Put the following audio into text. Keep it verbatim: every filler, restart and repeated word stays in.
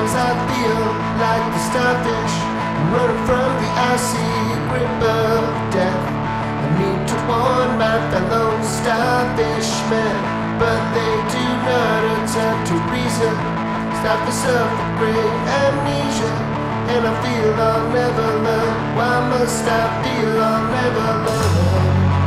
Sometimes I feel like the starfish running from the icy grip of death. I need to warn my fellow starfish men, but they do not attempt to reason. Starfish suffer great amnesia, and I feel I'll never learn. Why must I feel I'll never learn?